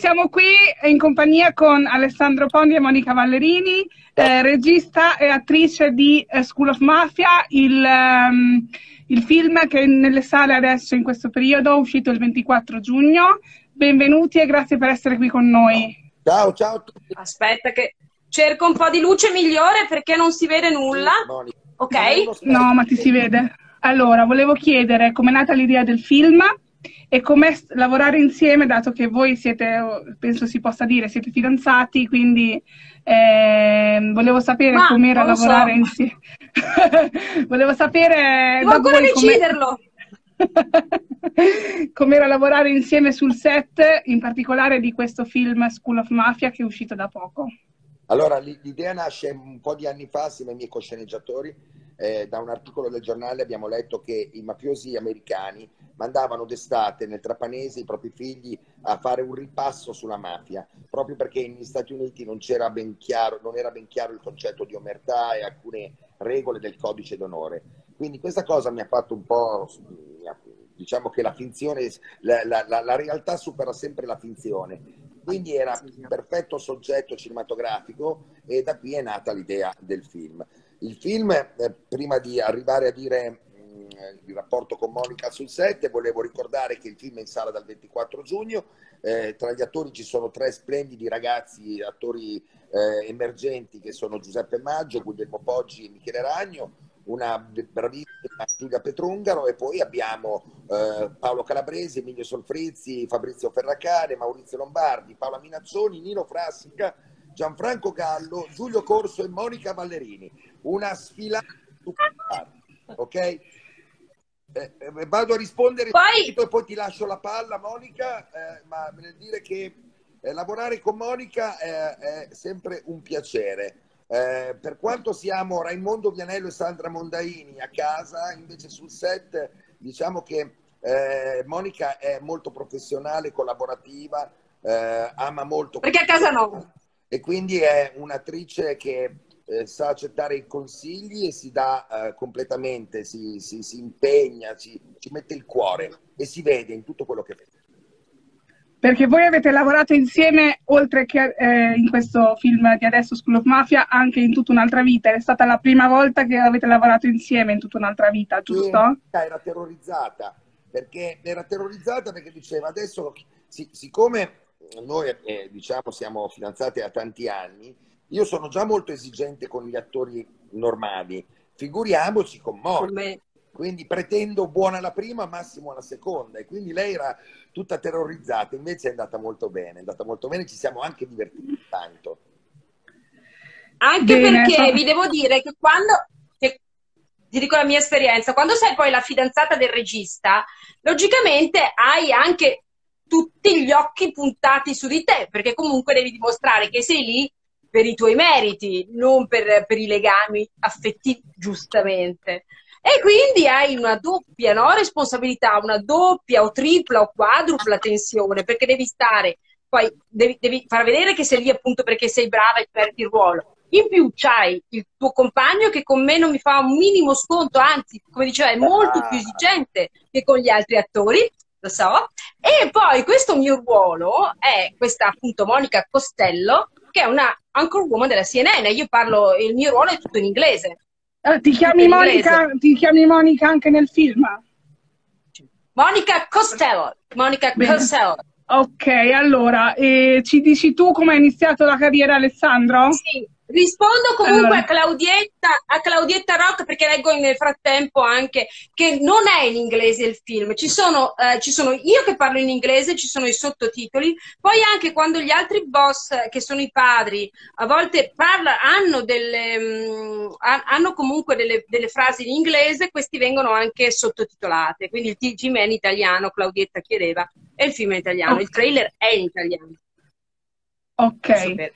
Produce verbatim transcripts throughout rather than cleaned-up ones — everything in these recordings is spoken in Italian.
siamo qui in compagnia con Alessandro Pondi e Monica Vallerini, eh, regista e attrice di eh, School of Mafia, il, um, il film che è nelle sale adesso in questo periodo, uscito il ventiquattro giugno. Benvenuti e grazie per essere qui con noi. Ciao, ciao a tutti. Aspetta che cerco un po' di luce migliore perché non si vede nulla. Ok? No, ma ti si vede. Allora, volevo chiedere com'è nata l'idea del film e com'è lavorare insieme, dato che voi siete, penso si possa dire, siete fidanzati, quindi eh, volevo sapere com'era lavorare so. insieme. Volevo sapere... Devo ancora deciderlo. Com'era lavorare insieme sul set, in particolare di questo film School of Mafia che è uscito da poco. Allora, l'idea nasce un po' di anni fa assieme ai miei cosceneggiatori. Eh, da un articolo del giornale abbiamo letto che i mafiosi americani mandavano d'estate nel Trapanese i propri figli a fare un ripasso sulla mafia, proprio perché negli Stati Uniti non c'era ben chiaro, non era ben chiaro il concetto di omertà e alcune regole del codice d'onore. Quindi questa cosa mi ha fatto un po', diciamo che la finzione, la, la, la, la realtà supera sempre la finzione. Quindi era un perfetto soggetto cinematografico e da qui è nata l'idea del film. Il film, eh, prima di arrivare a dire mh, il rapporto con Monica sul set, volevo ricordare che il film è in sala dal ventiquattro giugno, eh, tra gli attori ci sono tre splendidi ragazzi, attori eh, emergenti che sono Giuseppe Maggio, Guglielmo Poggi e Michele Ragno, una bravissima Giulia Petrungaro, e poi abbiamo eh, Paolo Calabresi, Emilio Solfrizzi, Fabrizio Ferracane, Maurizio Lombardi, Paola Minazzoni, Nino Frassica, Gianfranco Gallo, Giulio Corso e Monica Vallerini. Una sfilata, ok? Eh, eh, vado a rispondere poi... e poi ti lascio la palla, Monica, eh, ma nel dire che eh, lavorare con Monica eh, è sempre un piacere. Eh, per quanto siamo Raimondo Vianello e Sandra Mondaini a casa, invece sul set diciamo che eh, Monica è molto professionale, collaborativa, eh, ama molto... Perché a casa no. E quindi è un'attrice che eh, sa accettare i consigli e si dà eh, completamente, si, si, si impegna, ci, ci mette il cuore e si vede in tutto quello che fa. Perché voi avete lavorato insieme, oltre che eh, in questo film di adesso, School of Mafia, anche in Tutta un'altra vita. È stata la prima volta che avete lavorato insieme in Tutta un'altra vita, giusto? Sì, era terrorizzata, perché era terrorizzata perché diceva adesso, sic siccome noi eh, diciamo siamo fidanzati da tanti anni, io sono già molto esigente con gli attori normali, figuriamoci con Monica. Quindi pretendo buona la prima, massimo la seconda, e quindi lei era tutta terrorizzata, invece è andata molto bene, è andata molto bene, ci siamo anche divertiti tanto. Anche bene, perché vi devo dire che quando, che, ti dico la mia esperienza, quando sei poi la fidanzata del regista, logicamente hai anche tutti gli occhi puntati su di te, perché comunque devi dimostrare che sei lì per i tuoi meriti, non per, per i legami affettivi, giustamente. E quindi hai una doppia, no, responsabilità, una doppia o tripla o quadrupla tensione, perché devi stare, poi devi, devi far vedere che sei lì appunto perché sei brava e perdi il ruolo. In più c'hai il tuo compagno che con me non mi fa un minimo sconto, anzi, come diceva, è molto più esigente che con gli altri attori, lo so. E poi questo mio ruolo è questa appunto Monica Costello, che è una anchorwoman della C N N. Io parlo, il mio ruolo è tutto in inglese. Uh, ti, chiami Monica, ti chiami Monica anche nel film? Monica Costello. Monica Costello. Ok, allora, eh, ci dici tu come è iniziato la carriera, Alessandro? Sì, rispondo comunque allora. a Claudietta, a Claudietta Rock, perché leggo nel frattempo anche che non è in inglese il film, ci sono, eh, ci sono io che parlo in inglese, ci sono i sottotitoli, poi anche quando gli altri boss, che sono i padri, a volte parla, hanno, delle, mh, hanno comunque delle, delle frasi in inglese, questi vengono anche sottotitolate, quindi il T G M è in italiano, Claudietta chiedeva, e il film è in italiano, okay. Il trailer è in italiano. Ok. Super.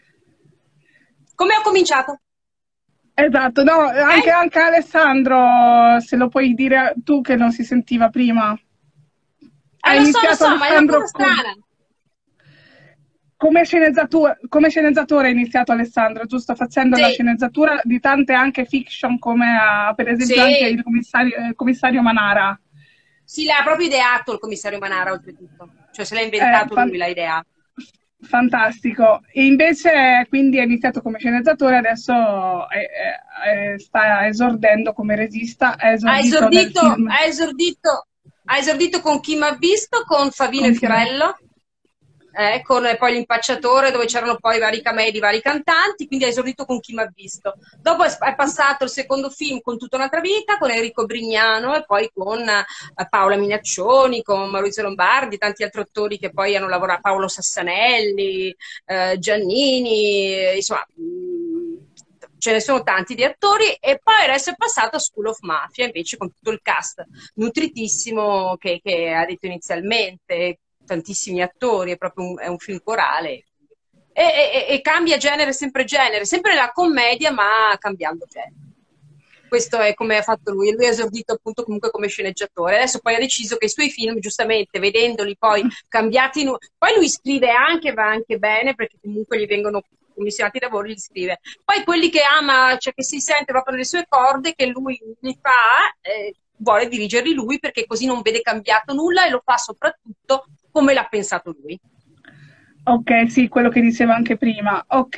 Come ho cominciato? Esatto, no, anche, eh? anche Alessandro, se lo puoi dire tu che non si sentiva prima. Eh, lo so, lo so, ma è una cosa strana. Come sceneggiatura, come sceneggiatore è iniziato Alessandro, giusto? Facendo sì. la sceneggiatura di tante anche fiction, come uh, per esempio sì. anche il commissario, il commissario Manara. Sì, l'ha proprio ideato il commissario Manara, oltretutto. Cioè se l'ha inventato eh, lui, l'ha ideato. Fantastico. E invece quindi è iniziato come sceneggiatore, adesso è, è, è, sta esordendo come regista, ha esordito, ha esordito, nel film. ha esordito, ha esordito con Chi m'ha visto, con Favino con e Fiorello. Eh, con poi l'impacciatore dove c'erano poi i vari camei di vari cantanti, quindi ha esordito con Chi m'ha visto. Dopo è, è passato il secondo film con Tutta un'altra vita, con Enrico Brignano e poi con eh, Paola Minaccioni, con Maurizio Lombardi, tanti altri attori che poi hanno lavorato, Paolo Sassanelli, eh, Giannini, insomma mh, ce ne sono tanti di attori, e poi adesso è passato a School of Mafia invece con tutto il cast nutritissimo che, che ha detto inizialmente, tantissimi attori, è proprio un, è un film corale e, e, e cambia genere, sempre genere, sempre nella commedia ma cambiando genere. Questo è come ha fatto lui, lui ha esordito appunto comunque come sceneggiatore, adesso poi ha deciso che i suoi film, giustamente, vedendoli poi cambiati, in... poi lui scrive anche, va anche bene, perché comunque gli vengono commissionati i lavori, li scrive, poi quelli che ama, cioè che si sente proprio nelle sue corde, che lui li fa, eh, vuole dirigerli lui, perché così non vede cambiato nulla e lo fa soprattutto come l'ha pensato lui. Ok, sì, quello che diceva anche prima. Ok.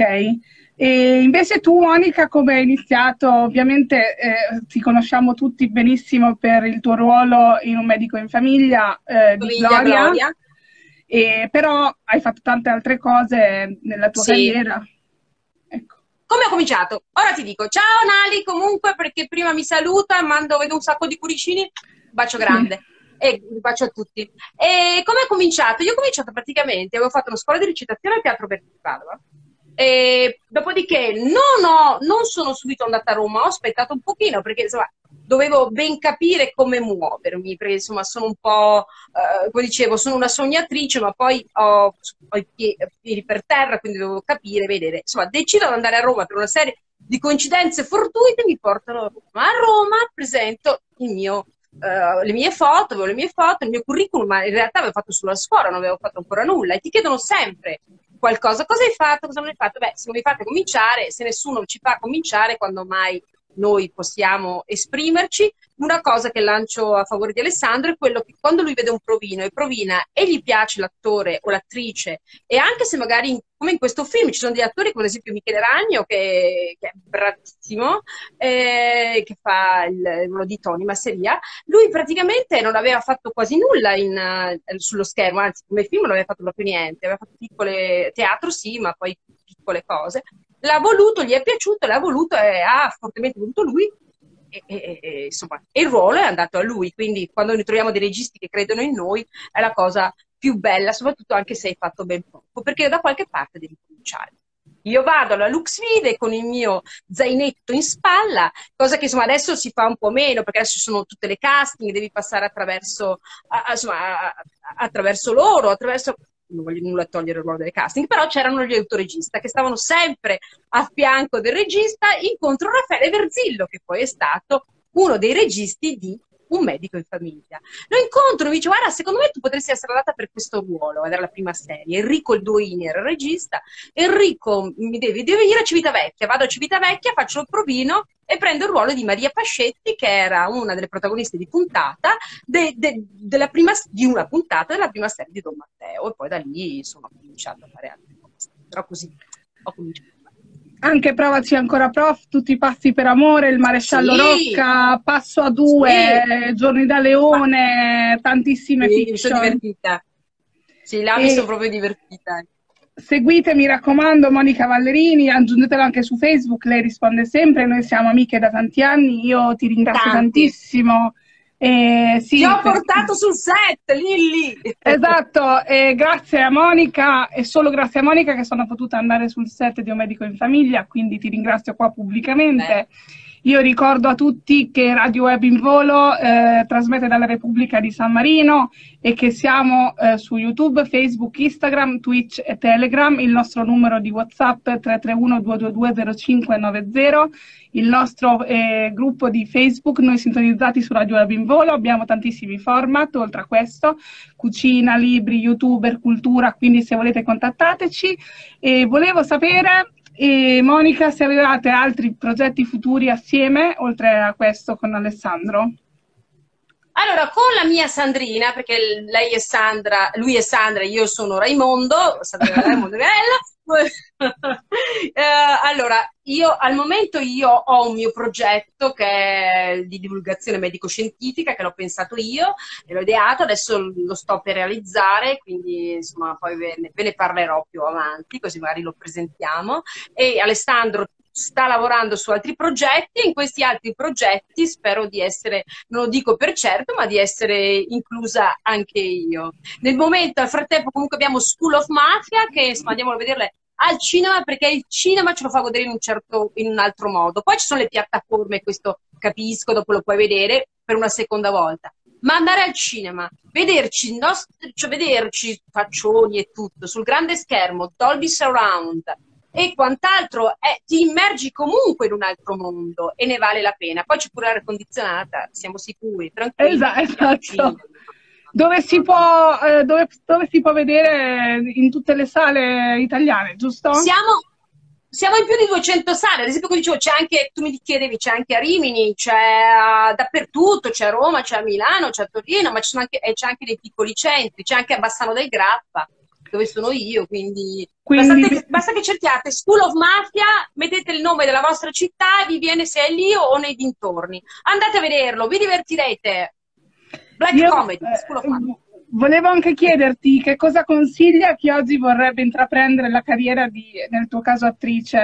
E invece tu, Monica, come hai iniziato? Ovviamente eh, ti conosciamo tutti benissimo per il tuo ruolo in Un medico in famiglia eh, di Gloria, Gloria. E, però hai fatto tante altre cose nella tua sì. carriera. Ecco. Come ho cominciato? Ora ti dico, ciao Nali, comunque, perché prima mi saluta, mando, vedo un sacco di cuoricini, bacio grande. Sì. E vi bacio a tutti. E come ho cominciato? Io ho cominciato praticamente, avevo fatto una scuola di recitazione al Teatro Berti di Padova, e dopodiché non, ho, non sono subito andata a Roma, ho aspettato un pochino, perché insomma dovevo ben capire come muovermi, perché insomma sono un po', eh, come dicevo, sono una sognatrice, ma poi ho, ho i piedi per terra, quindi dovevo capire, vedere. Insomma, decido di andare a Roma per una serie di coincidenze fortuite, mi portano a Roma. A Roma presento il mio... Uh, le mie foto, avevo le mie foto, il mio curriculum, ma in realtà avevo fatto sulla scuola, non avevo fatto ancora nulla, e ti chiedono sempre qualcosa, cosa hai fatto, cosa non hai fatto? Beh, se non mi fate cominciare, se nessuno ci fa cominciare, quando mai noi possiamo esprimerci? Una cosa che lancio a favore di Alessandro è quello che quando lui vede un provino e provina e gli piace l'attore o l'attrice, e anche se magari in, come in questo film ci sono degli attori come ad esempio Michele Ragno che, che è bravissimo, eh, che fa il ruolo di Tony Masseria, lui praticamente non aveva fatto quasi nulla in, uh, sullo schermo, anzi come film non aveva fatto proprio niente, aveva fatto piccole teatro sì, ma poi piccole cose. L'ha voluto, gli è piaciuto, l'ha voluto e ha fortemente voluto lui e, e, e, insomma, e il ruolo è andato a lui, quindi quando noi troviamo dei registi che credono in noi è la cosa più bella, soprattutto anche se hai fatto ben poco, perché da qualche parte devi cominciare. Io vado alla Luxvide con il mio zainetto in spalla, cosa che insomma adesso si fa un po' meno, perché adesso ci sono tutte le casting, devi passare attraverso, a, a, insomma, a, attraverso loro, attraverso... non voglio nulla togliere il ruolo delle casting, però c'erano gli autoregista che stavano sempre a fianco del regista, incontro Raffaele Verzillo, che poi è stato uno dei registi di Un medico in famiglia. Lo incontro, mi dice, guarda, secondo me tu potresti essere adatta per questo ruolo, ed era la prima serie. Enrico il Duini era il regista, Enrico mi devi, devi venire a Civitavecchia, vado a Civitavecchia, faccio il provino e prendo il ruolo di Maria Pascetti, che era una delle protagoniste di puntata, de, de, della prima, di una puntata della prima serie di Don Matteo, e poi da lì insomma ho cominciato a fare altre cose, però così ho cominciato. Anche Provaci ancora prof, Tutti i passi per amore, Il maresciallo sì. Rocca, Passo a due, sì. Giorni da leone, tantissime sì, fiction. Mi sono divertita. Sì, là e... mi sono proprio divertita. Seguite, mi raccomando, Monica Vallerini, aggiungetela anche su Facebook, lei risponde sempre, noi siamo amiche da tanti anni, io ti ringrazio tanti. tantissimo. Eh, sì, ti ho per... portato sul set, Lilli! Esatto, eh, grazie a Monica, e solo grazie a Monica che sono potuta andare sul set di Un medico in famiglia, quindi ti ringrazio qua pubblicamente. Beh. Io ricordo a tutti che Radio Web in Volo eh, trasmette dalla Repubblica di San Marino e che siamo eh, su YouTube, Facebook, Instagram, Twitch e Telegram. Il nostro numero di WhatsApp è tre tre uno due due due zero cinque nove zero. Il nostro eh, gruppo di Facebook, noi sintonizzati su Radio Web in Volo, abbiamo tantissimi format, oltre a questo, cucina, libri, youtuber, cultura, quindi se volete contattateci. E volevo sapere... E Monica, se avevate altri progetti futuri assieme, oltre a questo con Alessandro? Allora, con la mia Sandrina, perché lei è Sandra, lui è Sandra, io sono Raimondo, Sandra Raimondo Garella. eh, allora, io al momento io ho un mio progetto che è di divulgazione medico-scientifica, che l'ho pensato io, e l'ho ideato, adesso lo sto per realizzare, quindi insomma poi ve ne, ve ne parlerò più avanti, così magari lo presentiamo. E Alessandro sta lavorando su altri progetti, e in questi altri progetti spero di essere, non lo dico per certo, ma di essere inclusa anche io. Nel momento, al frattempo, comunque abbiamo School of Mafia, che insomma, andiamo a vederle al cinema, perché il cinema ce lo fa godere in un, certo, in un altro modo. Poi ci sono le piattaforme, questo capisco, dopo lo puoi vedere per una seconda volta. Ma andare al cinema, vederci, nostri, cioè vederci faccioni e tutto, sul grande schermo, Dolby Surround, e quant'altro, eh, ti immergi comunque in un altro mondo e ne vale la pena. Poi c'è pure l'aria condizionata, siamo sicuri, tranquilli. Esatto. Dove si può, eh, dove, dove si può vedere in tutte le sale italiane, giusto? Siamo, siamo in più di duecento sale, ad esempio, come dicevo, c'è anche, tu mi chiedevi, c'è anche a Rimini, c'è uh, dappertutto, c'è a Roma, c'è a Milano, c'è a Torino, ma c'è anche, eh, c'è anche nei piccoli centri, c'è anche a Bassano del Grappa, dove sono io, quindi, quindi... Basta, che, basta che cerchiate School of Mafia, mettete il nome della vostra città e vi viene se è lì o nei dintorni. Andate a vederlo, vi divertirete. Black io, Comedy, School of Mafia. Volevo anche chiederti che cosa consiglia a chi oggi vorrebbe intraprendere la carriera di, nel tuo caso, attrice.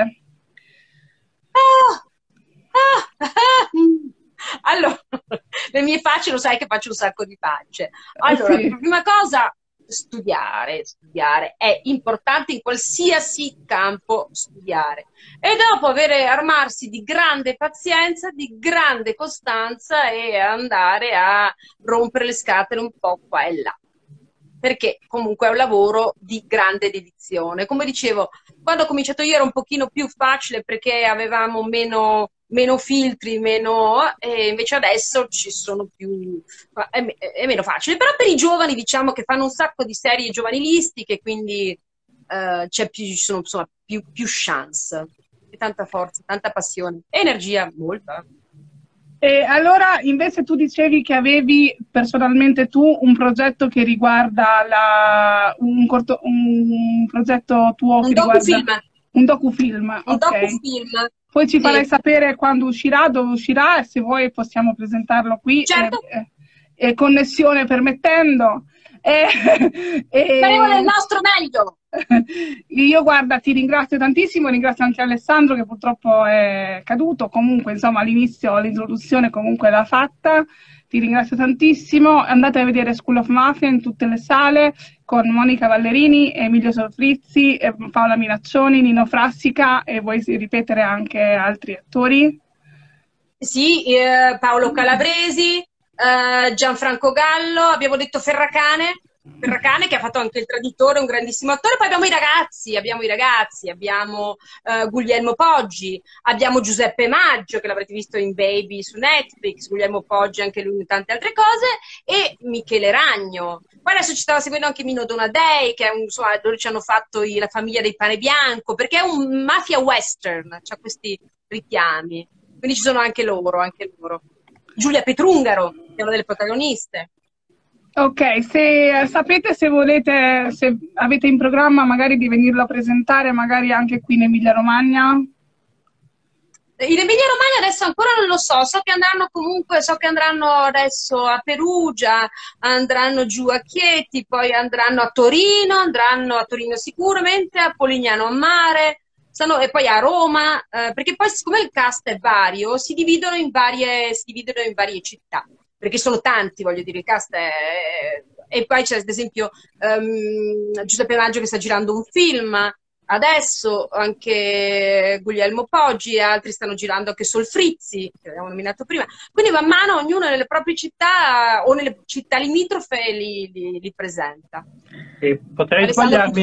Ah, ah, ah. Allora, le mie facce, lo sai che faccio un sacco di facce. Allora, sì. Prima cosa... studiare, studiare, è importante in qualsiasi campo studiare, e dopo avere, armarsi di grande pazienza, di grande costanza e andare a rompere le scatole un po' qua e là, perché comunque è un lavoro di grande dedizione. Come dicevo, quando ho cominciato io era un pochino più facile perché avevamo meno meno filtri, meno, e invece adesso ci sono più, è, è meno facile, però per i giovani, diciamo, che fanno un sacco di serie giovanilistiche, quindi uh, c'è più, ci sono insomma più, più chance, e tanta forza, tanta passione, energia, molta. E allora invece tu dicevi che avevi personalmente tu un progetto che riguarda la, un, corto, un progetto tuo un che docufilm. riguarda un docufilm, un okay. docufilm. Poi ci farai sì. sapere quando uscirà, dove uscirà, e se vuoi possiamo presentarlo qui, certo. e, e connessione permettendo. E, e... Faremo del nostro meglio. Io, guarda, ti ringrazio tantissimo, ringrazio anche Alessandro che purtroppo è caduto, comunque insomma all'inizio l'introduzione comunque l'ha fatta. Ti ringrazio tantissimo, andate a vedere School of Mafia in tutte le sale con Monica Vallerini, Emilio Sofrizzi, Paola Minaccioni, Nino Frassica, e vuoi ripetere anche altri attori? Sì, eh, Paolo Calabresi, eh, Gianfranco Gallo, abbiamo detto Ferracane, Ferracane che ha fatto anche Il Traditore, un grandissimo attore. Poi abbiamo i ragazzi, abbiamo i ragazzi, abbiamo uh, Guglielmo Poggi, abbiamo Giuseppe Maggio, che l'avrete visto in Baby su Netflix, Guglielmo Poggi anche lui in tante altre cose, e Michele Ragno. Poi adesso ci stava seguendo anche Mino Donadei, che è un, insomma, dove ci hanno fatto i, la famiglia dei Pane Bianco, perché è un mafia western, c'ha questi richiami, quindi ci sono anche loro, anche loro. Giulia Petrungaro, che è una delle protagoniste. Ok, se sapete, se volete, se avete in programma magari di venirlo a presentare, magari anche qui in Emilia Romagna. In Emilia Romagna adesso ancora non lo so, so che andranno comunque, so che andranno adesso a Perugia, andranno giù a Chieti, poi andranno a Torino, andranno a Torino sicuramente, a Polignano a Mare, sono, e poi a Roma, eh, perché poi siccome il cast è vario, si dividono in varie, si dividono in varie città. Perché sono tanti, voglio dire, il cast è... E poi c'è ad esempio um, Giuseppe Maggio che sta girando un film, adesso anche Guglielmo Poggi e altri stanno girando anche Solfrizzi, che abbiamo nominato prima. Quindi man mano ognuno nelle proprie città o nelle città limitrofe li, li, li presenta. E potrei sbagliarmi,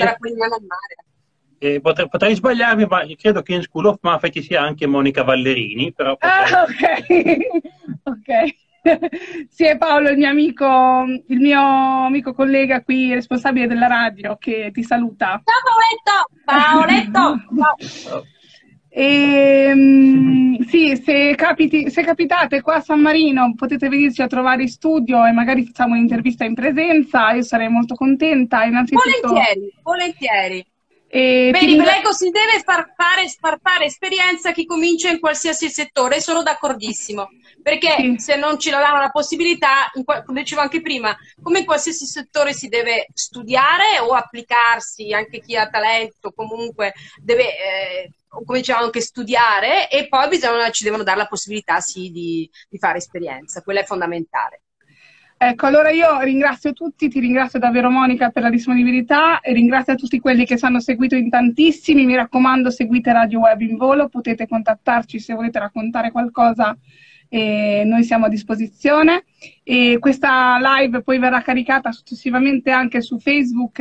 e potrei, potrei sbagliarmi, ma credo che in School of Mafia ci sia anche Monica Vallerini. Però potrei... Ah, ok, ok. Sì, è Paolo, il mio amico, il mio amico collega qui, responsabile della radio, che ti saluta. Ciao Paoletto! Paoletto! No. E, mm, sì, se, capiti, se capitate qua a San Marino potete venirci a trovare in studio e magari facciamo un'intervista in presenza, io sarei molto contenta. Innanzitutto, volentieri, volentieri. E Beh, ripeto, si deve far fare, far fare esperienza a chi comincia in qualsiasi settore, sono d'accordissimo, perché sì. se non ci danno la possibilità, in, come dicevo anche prima, come in qualsiasi settore si deve studiare o applicarsi, anche chi ha talento comunque deve, eh, come dicevamo, anche studiare, e poi bisogna, ci devono dare la possibilità sì, di, di fare esperienza, quella è fondamentale. Ecco, allora io ringrazio tutti, ti ringrazio davvero Monica per la disponibilità e ringrazio a tutti quelli che ci hanno seguito in tantissimi. Mi raccomando, seguite Radio Web in Volo, potete contattarci se volete raccontare qualcosa, e noi siamo a disposizione. E questa live poi verrà caricata successivamente anche su Facebook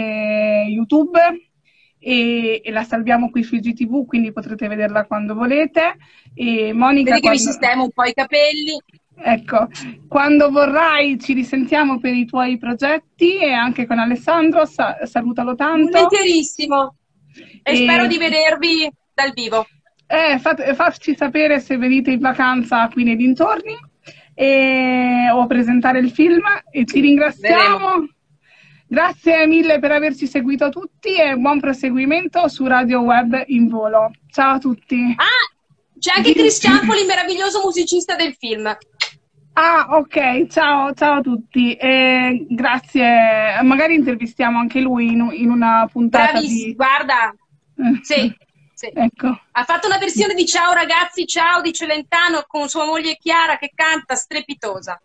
e YouTube e, e la salviamo qui su I G T V, quindi potrete vederla quando volete. E Monica, vedi che quando... vi sistemo un po' i capelli. Ecco, quando vorrai ci risentiamo per i tuoi progetti e anche con Alessandro, sa salutalo tanto. Volentierissimo, e, e spero di vedervi dal vivo. Eh, fat facci sapere se venite in vacanza qui nei dintorni e... o presentare il film, e ti ringraziamo. Vedremo. Grazie mille per averci seguito tutti e buon proseguimento su Radio Web in Volo. Ciao a tutti. Ah, c'è anche Chris Ciampoli, il meraviglioso musicista del film. Ah, ok, ciao, ciao a tutti, eh, grazie, magari intervistiamo anche lui in, in una puntata. Bravissimo, di... guarda, sì, sì. Ecco. Ha fatto una versione di Ciao ragazzi, ciao di Celentano con sua moglie Chiara che canta, strepitosa.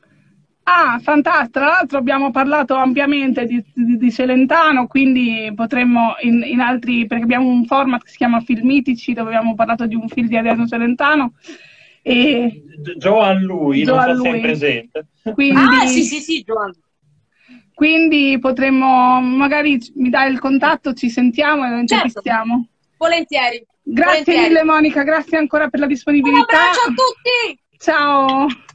Ah, fantastico, tra l'altro abbiamo parlato ampiamente di, di, di Celentano, quindi potremmo in, in altri, perché abbiamo un format che si chiama Filmitici, dove abbiamo parlato di un film di Adriano Celentano. E... Joan lui, Joan non so lui. se è presente. Quindi... Ah, sì, sì, sì, Joan. Quindi potremmo, magari mi dai il contatto, ci sentiamo e lo intervistiamo. Certo. Volentieri. Grazie Volentieri. mille Monica, grazie ancora per la disponibilità. Un abbraccio a tutti! Ciao!